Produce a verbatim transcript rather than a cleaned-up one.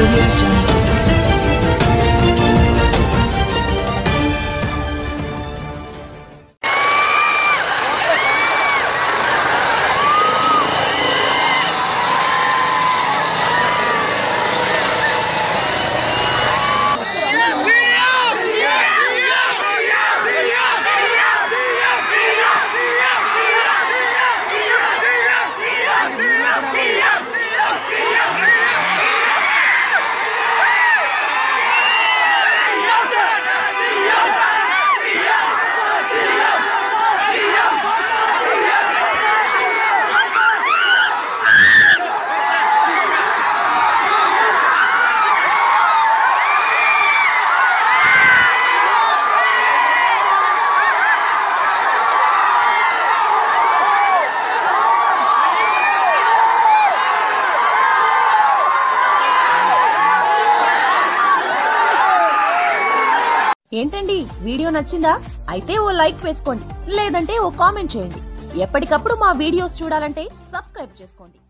Audio Jungle. ఏంటండి video నచ్చిందా? అయితే ఓ లైక్ వేసుకోండి, లేదంటే ఓ కామెంట్ చేయండి. ఎప్పటికప్పుడు మా వీడియోస్ చూడాలంటే సబ్స్క్రైబ్ చేసుకోండి.